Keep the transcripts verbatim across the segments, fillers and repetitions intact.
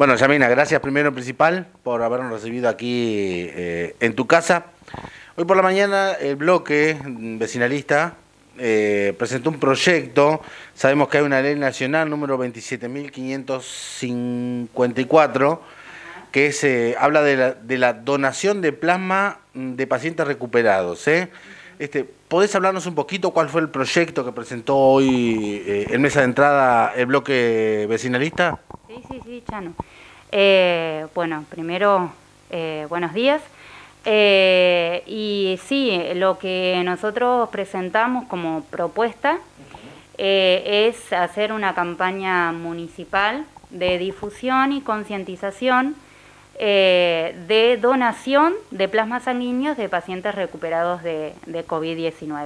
Bueno, Yamina, gracias primero en principal por habernos recibido aquí eh, en tu casa. Hoy por la mañana el bloque vecinalista eh, presentó un proyecto. Sabemos que hay una ley nacional número veintisiete mil quinientos cincuenta y cuatro que es, eh, habla de la, de la donación de plasma de pacientes recuperados. ¿eh? Este, ¿Podés hablarnos un poquito cuál fue el proyecto que presentó hoy eh, en mesa de entrada el bloque vecinalista? Sí, sí, sí, Chano. Eh, bueno, primero, eh, buenos días. Eh, y sí, lo que nosotros presentamos como propuesta eh, es hacer una campaña municipal de difusión y concientización eh, de donación de plasma sanguíneos de pacientes recuperados de, de COVID diecinueve.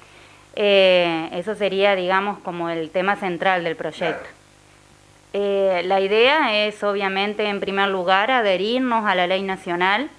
Eh, eso sería, digamos, como el tema central del proyecto. Eh, la idea es, obviamente, en primer lugar, adherirnos a la ley nacional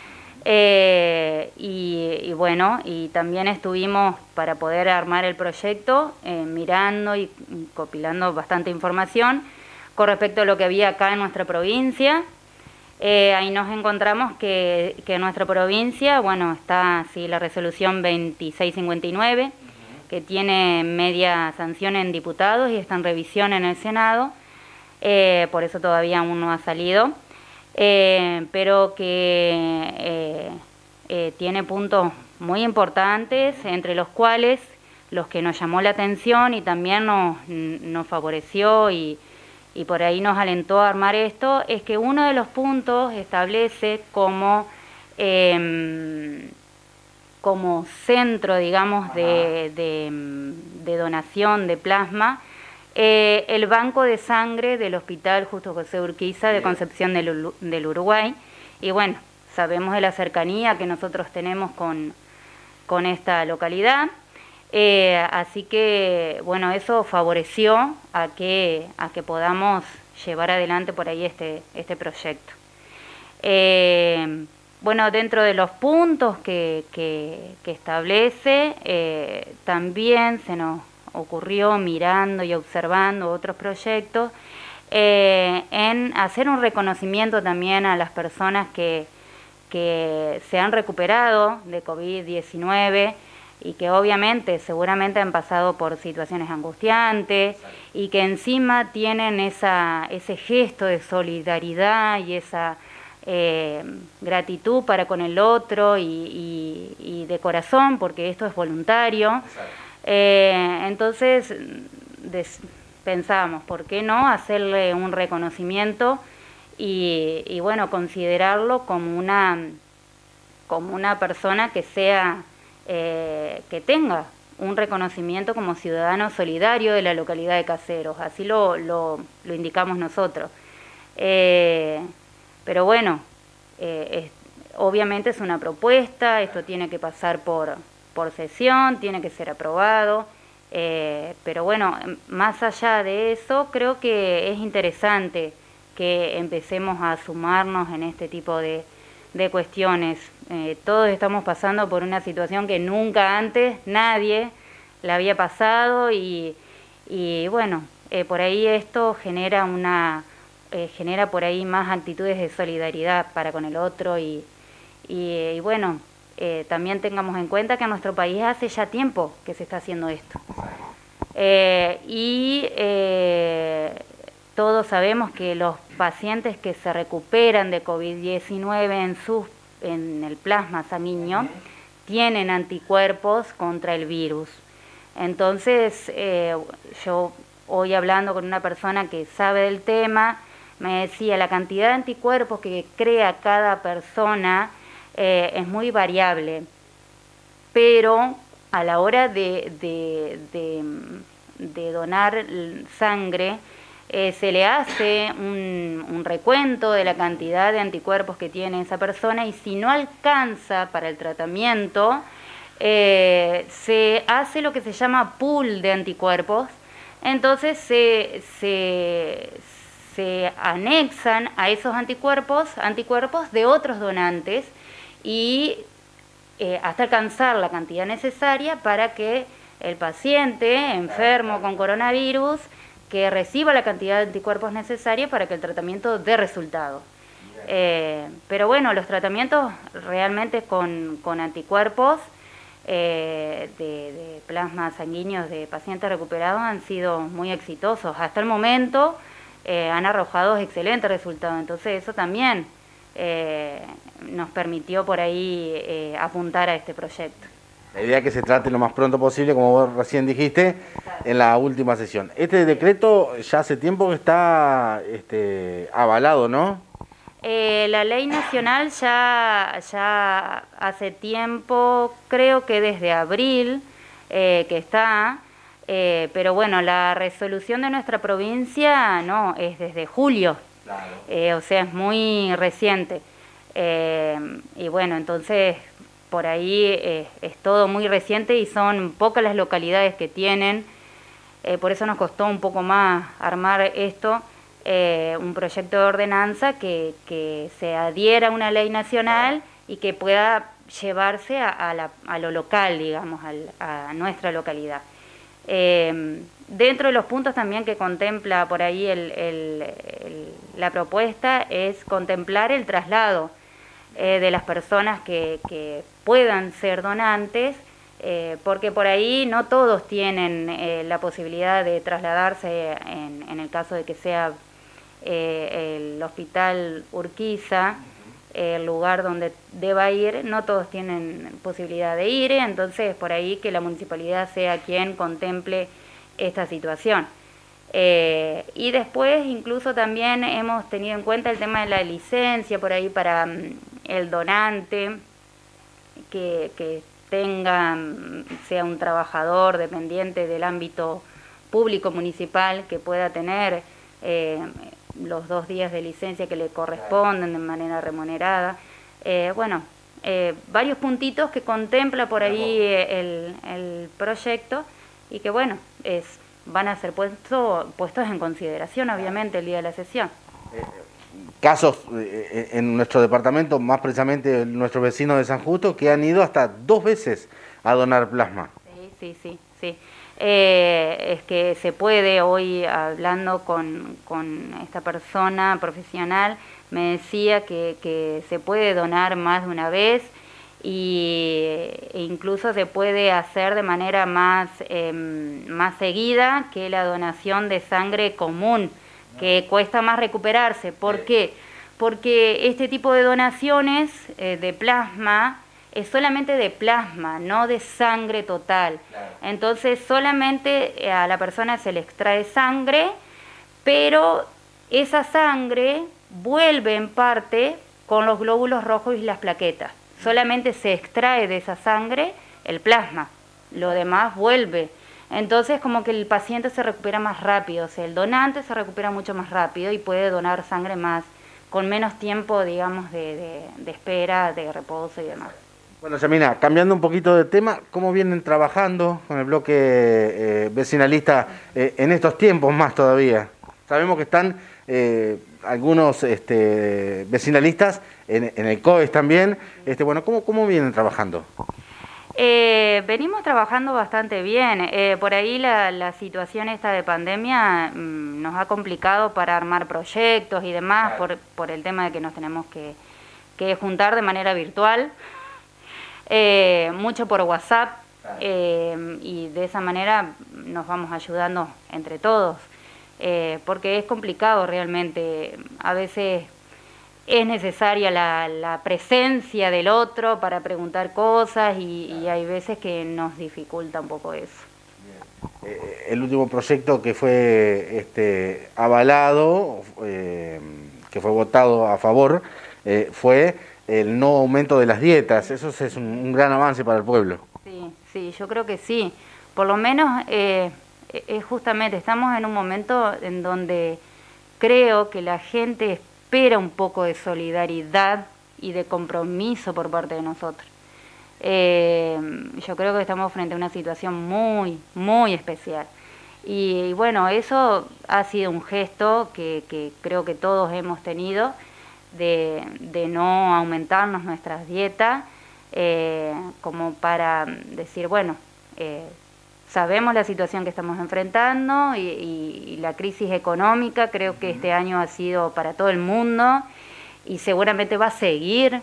eh, y, y, bueno, y también estuvimos, para poder armar el proyecto, eh, mirando y compilando bastante información con respecto a lo que había acá en nuestra provincia. Eh, ahí nos encontramos que, que en nuestra provincia, bueno, está sí, la resolución veintiséis cincuenta y nueve, que tiene media sanción en diputados y está en revisión en el Senado. Eh, por eso todavía aún no ha salido, eh, pero que eh, eh, tiene puntos muy importantes, entre los cuales los que nos llamó la atención y también nos, nos favoreció y, y por ahí nos alentó a armar esto, es que uno de los puntos establece como, eh, como centro, digamos, de, de, de donación de plasma, Eh, el banco de sangre del Hospital Justo José Urquiza de Concepción del, del Uruguay. Y bueno, sabemos de la cercanía que nosotros tenemos con, con esta localidad. Eh, así que, bueno, eso favoreció a que, a que podamos llevar adelante por ahí este, este proyecto. Eh, bueno, dentro de los puntos que, que, que establece, eh, también se nos ocurrió, mirando y observando otros proyectos, eh, en hacer un reconocimiento también a las personas que, que se han recuperado de COVID diecinueve y que obviamente seguramente han pasado por situaciones angustiantes y que encima tienen esa, ese gesto de solidaridad y esa eh, gratitud para con el otro y, y, y de corazón, porque esto es voluntario. Eh, entonces des, pensábamos, ¿por qué no hacerle un reconocimiento y, y bueno, considerarlo como una, como una persona que sea, eh, que tenga un reconocimiento como ciudadano solidario de la localidad de Caseros? Así lo, lo, lo indicamos nosotros. Eh, pero bueno, eh, es, obviamente es una propuesta, esto tiene que pasar por... por sesión, tiene que ser aprobado, eh, pero bueno, más allá de eso, creo que es interesante que empecemos a sumarnos en este tipo de, de cuestiones. Eh, todos estamos pasando por una situación que nunca antes nadie la había pasado y, y bueno, eh, por ahí esto genera una eh, genera por ahí más actitudes de solidaridad para con el otro y, y, y bueno, Eh, también tengamos en cuenta que en nuestro país hace ya tiempo que se está haciendo esto. Eh, y eh, todos sabemos que los pacientes que se recuperan de COVID diecinueve en, sus, en el plasma sanguíneo tienen anticuerpos contra el virus. Entonces, eh, yo hoy hablando con una persona que sabe del tema, me decía la cantidad de anticuerpos que crea cada persona Eh, es muy variable, pero a la hora de, de, de, de donar sangre eh, se le hace un, un recuento de la cantidad de anticuerpos que tiene esa persona y si no alcanza para el tratamiento eh, se hace lo que se llama pool de anticuerpos. Entonces se, se, se anexan a esos anticuerpos anticuerpos de otros donantes y eh, hasta alcanzar la cantidad necesaria para que el paciente enfermo con coronavirus que reciba la cantidad de anticuerpos necesarios para que el tratamiento dé resultado. Eh, pero bueno, los tratamientos realmente con, con anticuerpos eh, de, de plasma sanguíneos de pacientes recuperados han sido muy exitosos. Hasta el momento eh, han arrojado excelentes resultados, entonces eso también eh, nos permitió por ahí eh, apuntar a este proyecto. La idea es que se trate lo más pronto posible, como vos recién dijiste, en la última sesión. Este decreto ya hace tiempo que está este, avalado, ¿no? Eh, la ley nacional ya, ya hace tiempo, creo que desde abril eh, que está, eh, pero bueno, la resolución de nuestra provincia no, es desde julio, claro. eh, o sea, es muy reciente. Eh, y bueno, entonces por ahí eh, es todo muy reciente y son pocas las localidades que tienen, eh, por eso nos costó un poco más armar esto. Eh, un proyecto de ordenanza que, que se adhiera a una ley nacional y que pueda llevarse a, a, la, a lo local, digamos, al, a nuestra localidad. Eh, dentro de los puntos también que contempla por ahí el, el, el, la propuesta es contemplar el traslado eh, de las personas que, que puedan ser donantes, eh, porque por ahí no todos tienen eh, la posibilidad de trasladarse en, en el caso de que sea Eh, el hospital Urquiza, eh, el lugar donde deba ir, no todos tienen posibilidad de ir, entonces por ahí que la municipalidad sea quien contemple esta situación. Eh, y después incluso también hemos tenido en cuenta el tema de la licencia por ahí para um, el donante, que, que tenga, sea un trabajador dependiente del ámbito público municipal que pueda tener eh, los dos días de licencia que le corresponden de manera remunerada. Eh, bueno, eh, varios puntitos que contempla por ahí el, el proyecto y que bueno, es, van a ser puesto, puestos en consideración obviamente el día de la sesión. Eh, casos eh, en nuestro departamento, más precisamente nuestros vecinos de San Justo, que han ido hasta dos veces a donar plasma. Sí, sí, sí, sí. Eh, es que se puede, hoy hablando con, con esta persona profesional, me decía que, que se puede donar más de una vez y, e incluso se puede hacer de manera más, eh, más seguida que la donación de sangre común, que cuesta más recuperarse. ¿Por qué? Porque este tipo de donaciones eh, de plasma es solamente de plasma, no de sangre total. Claro. Entonces solamente a la persona se le extrae sangre, pero esa sangre vuelve en parte con los glóbulos rojos y las plaquetas. Solamente se extrae de esa sangre el plasma, lo demás vuelve. Entonces como que el paciente se recupera más rápido, o sea, el donante se recupera mucho más rápido y puede donar sangre más, con menos tiempo, digamos, de, de, de espera, de reposo y demás. Bueno, Yamina, cambiando un poquito de tema, ¿cómo vienen trabajando con el bloque eh, vecinalista eh, en estos tiempos más todavía? Sabemos que están eh, algunos este, vecinalistas en, en el C O E S también. Este, bueno, ¿cómo, cómo vienen trabajando? Eh, venimos trabajando bastante bien. Eh, por ahí la, la situación esta de pandemia mmm, nos ha complicado para armar proyectos y demás, claro. por, por el tema de que nos tenemos que, que juntar de manera virtual. Eh, mucho por WhatsApp, eh, y de esa manera nos vamos ayudando entre todos, eh, porque es complicado realmente. A veces es necesaria la, la presencia del otro para preguntar cosas y, y hay veces que nos dificulta un poco eso. Eh, el último proyecto que fue este, avalado, eh, que fue votado a favor, eh, fue el no aumento de las dietas. Eso es un, un gran avance para el pueblo. Sí, sí, yo creo que sí. Por lo menos, eh, eh, justamente estamos en un momento en donde creo que la gente espera un poco de solidaridad y de compromiso por parte de nosotros. Eh, yo creo que estamos frente a una situación muy, muy especial. Y, y bueno, eso ha sido un gesto que, que creo que todos hemos tenido, De, de no aumentarnos nuestras dietas, eh, como para decir, bueno, eh, sabemos la situación que estamos enfrentando y, y, y la crisis económica creo que este año ha sido para todo el mundo y seguramente va a seguir.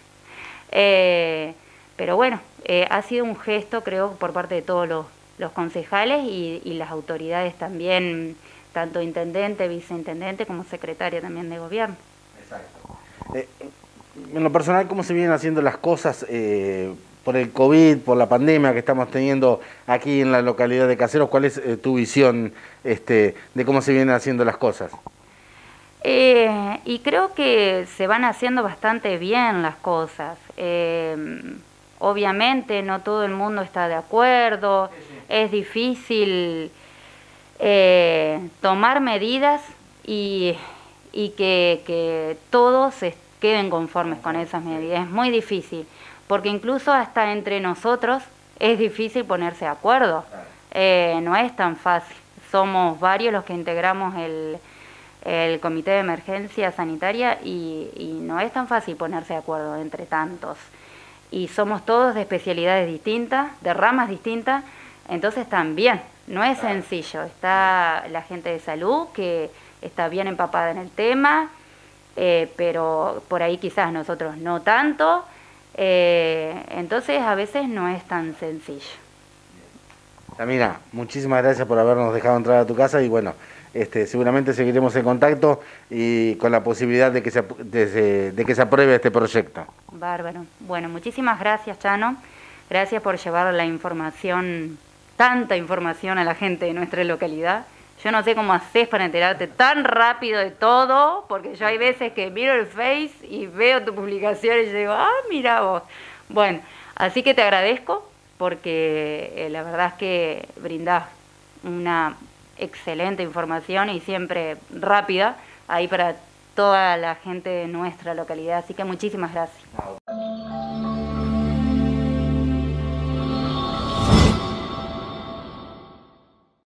Eh, pero bueno, eh, ha sido un gesto creo por parte de todos los, los concejales y, y las autoridades también, tanto intendente, viceintendente como secretaria también de gobierno. Exacto. Eh, en lo personal, ¿cómo se vienen haciendo las cosas eh, por el COVID, por la pandemia que estamos teniendo aquí en la localidad de Caseros? ¿Cuál es eh, tu visión este, de cómo se vienen haciendo las cosas? Eh, y creo que se van haciendo bastante bien las cosas. Eh, obviamente no todo el mundo está de acuerdo, sí, sí. Es difícil eh, tomar medidas y, y que, que todos se queden conformes con esas medidas. Es muy difícil, porque incluso hasta entre nosotros es difícil ponerse de acuerdo. Eh, no es tan fácil. Somos varios los que integramos el... el Comité de Emergencia Sanitaria y, y no es tan fácil ponerse de acuerdo entre tantos. Y somos todos de especialidades distintas, de ramas distintas, entonces también no es sencillo. Está la gente de salud que está bien empapada en el tema, eh, pero por ahí quizás nosotros no tanto, eh, entonces a veces no es tan sencillo. Samira, muchísimas gracias por habernos dejado entrar a tu casa y bueno, este, seguramente seguiremos en contacto y con la posibilidad de que se, de, de que se apruebe este proyecto. Bárbaro. Bueno, muchísimas gracias, Chano. Gracias por llevar la información, tanta información a la gente de nuestra localidad. Yo no sé cómo haces para enterarte tan rápido de todo, porque yo hay veces que miro el Face y veo tu publicación y digo, ah, mira vos. Bueno, así que te agradezco porque eh, la verdad es que brindás una excelente información y siempre rápida ahí para toda la gente de nuestra localidad. Así que muchísimas gracias.